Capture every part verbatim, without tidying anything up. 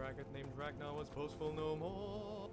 braggart named Ragnar was boastful no more.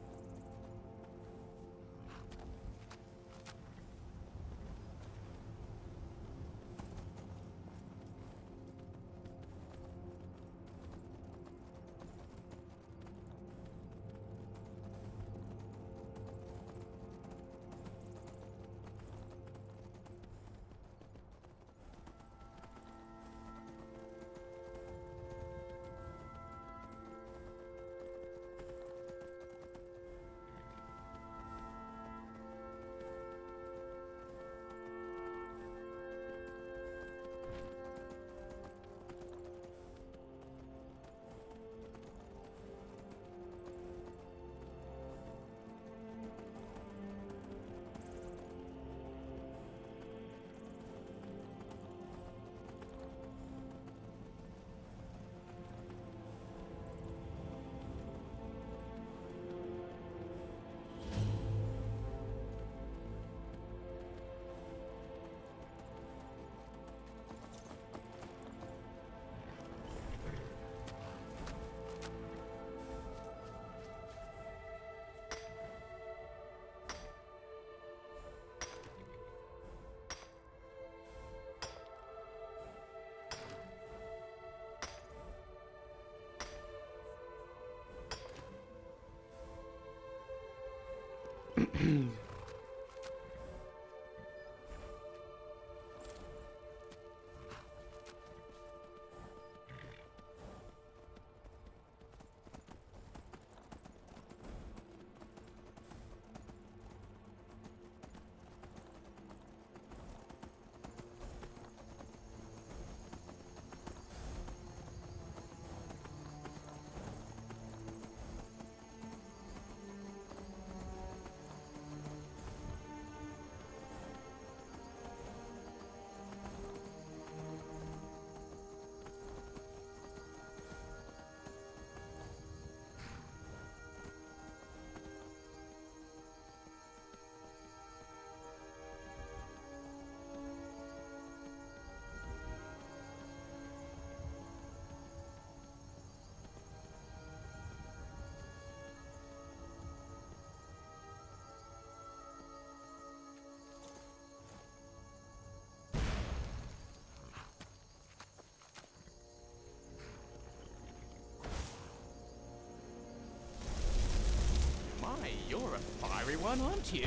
You're a fiery one, aren't you?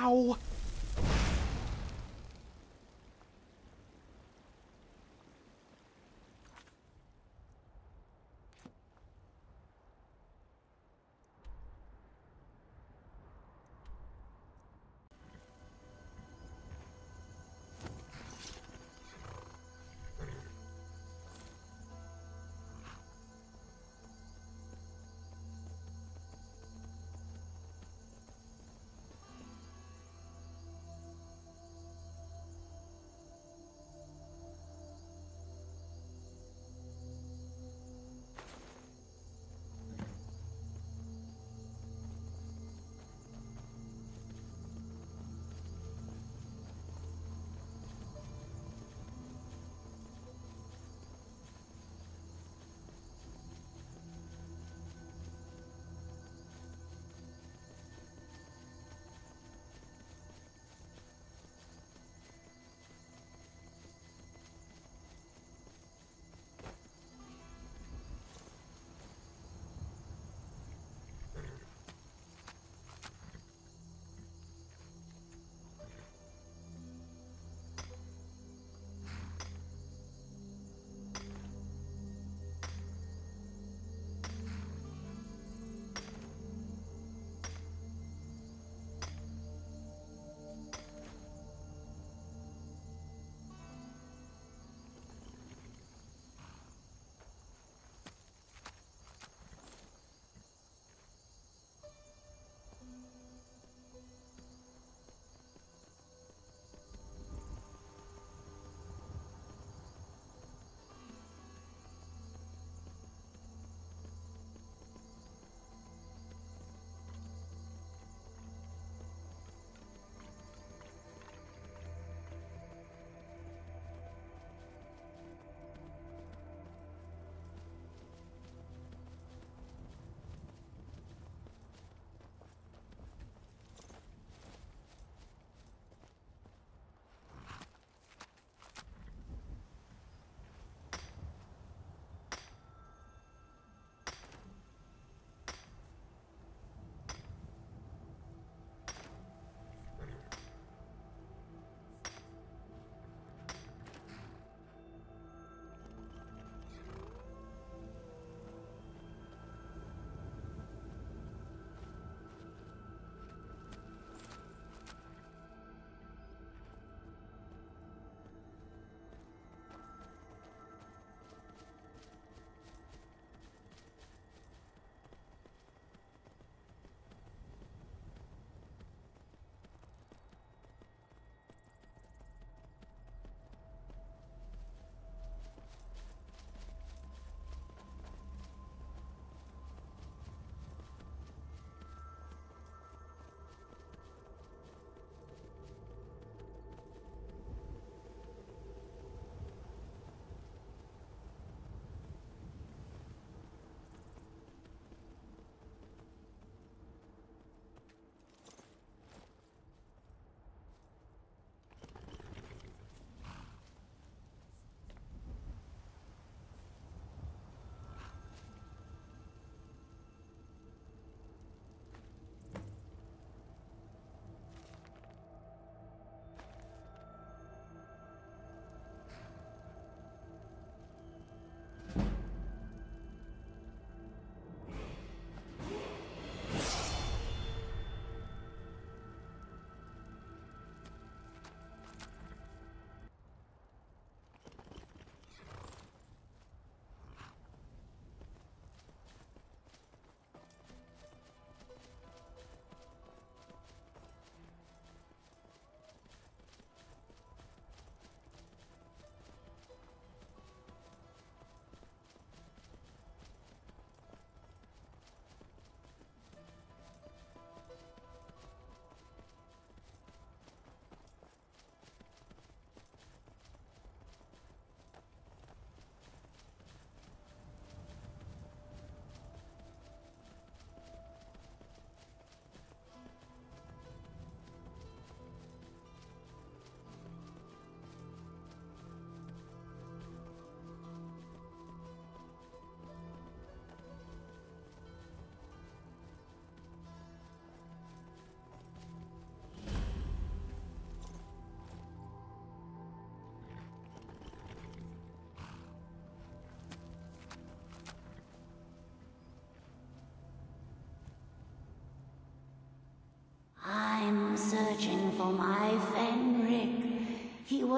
Ow!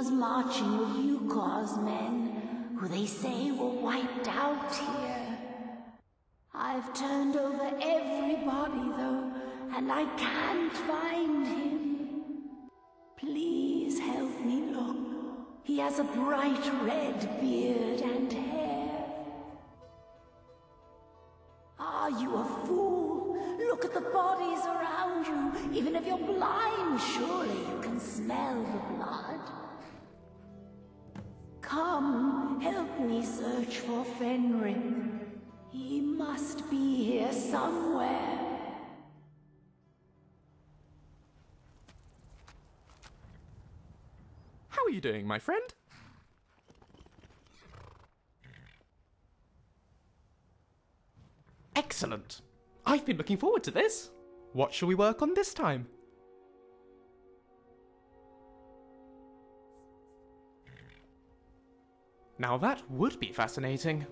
was marching with Gjukar's men, who they say were wiped out here. I've turned over everybody, though, and I can't find him. Please help me look. He has a bright red beard and hair. Are you a fool? Look at the bodies around you. Even if you're blind, surely you can smell the blood. Come, help me search for Fenrig. He must be here somewhere. How are you doing, my friend? Excellent. I've been looking forward to this. What shall we work on this time? Now that would be fascinating.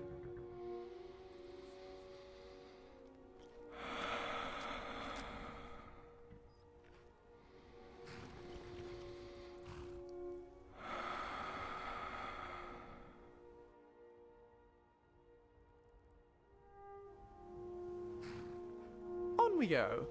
On we go.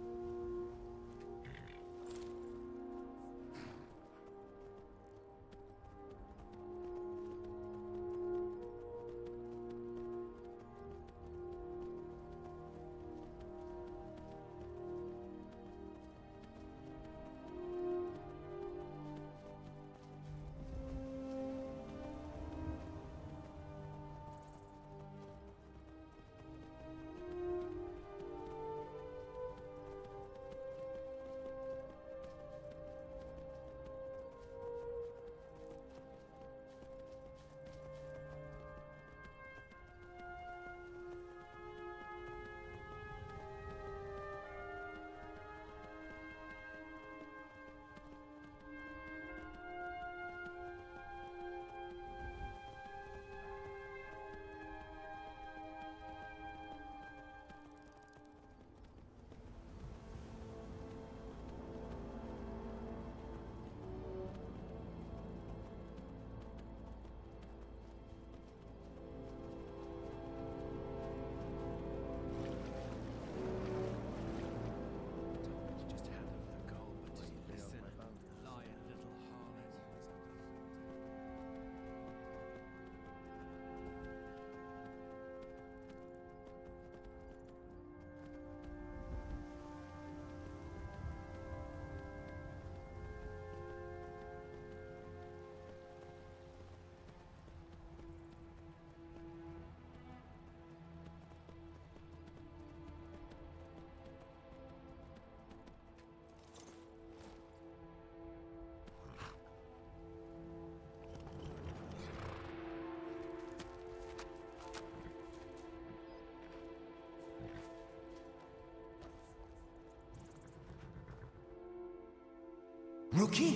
Ruki?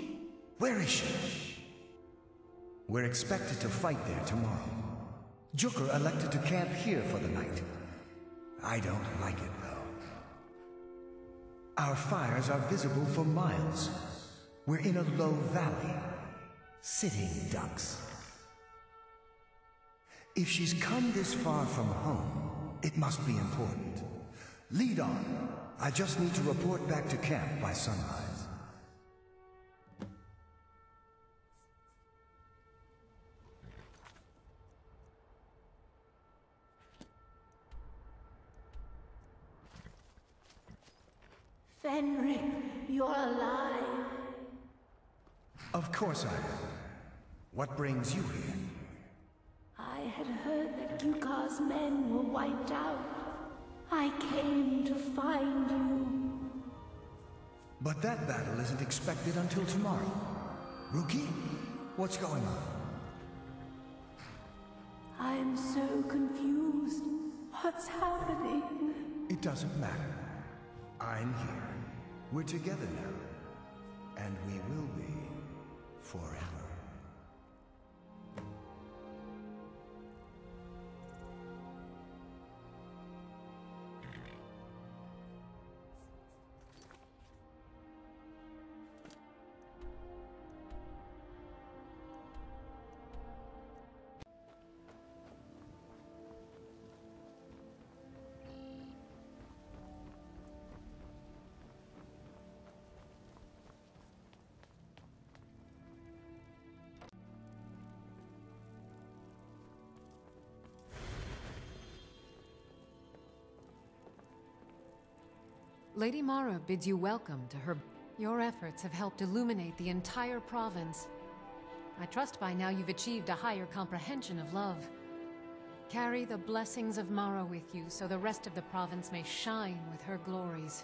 Where is she? We're expected to fight there tomorrow. Gjukar elected to camp here for the night. I don't like it, though. Our fires are visible for miles. We're in a low valley. Sitting ducks. If she's come this far from home, it must be important. Lead on. I just need to report back to camp by sunrise. Fenrig, you're alive. Of course I am. What brings you here? I had heard that Gjukar's men were wiped out. I came to find you. But that battle isn't expected until tomorrow. Ruki, what's going on? I'm so confused. What's happening? It doesn't matter. I'm here. We're together now. And we will be forever. Lady Mara bids you welcome to her. Your efforts have helped illuminate the entire province. I trust by now you've achieved a higher comprehension of love. Carry the blessings of Mara with you so the rest of the province may shine with her glories.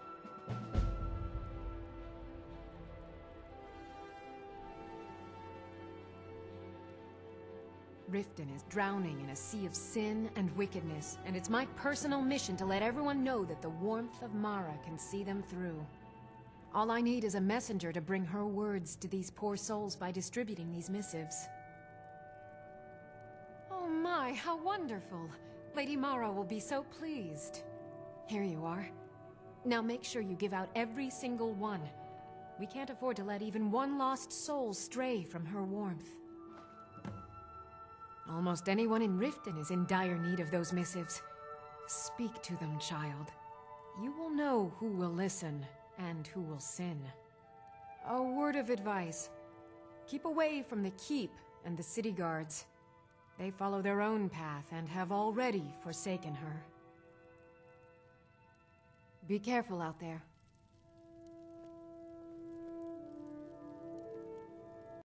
Riften is drowning in a sea of sin and wickedness, and it's my personal mission to let everyone know that the warmth of Mara can see them through. All I need is a messenger to bring her words to these poor souls by distributing these missives. Oh my, how wonderful! Lady Mara will be so pleased. Here you are. Now make sure you give out every single one. We can't afford to let even one lost soul stray from her warmth. Almost anyone in Riften is in dire need of those missives. Speak to them, child. You will know who will listen and who will sin. A word of advice. Keep away from the Keep and the city guards. They follow their own path and have already forsaken her. Be careful out there.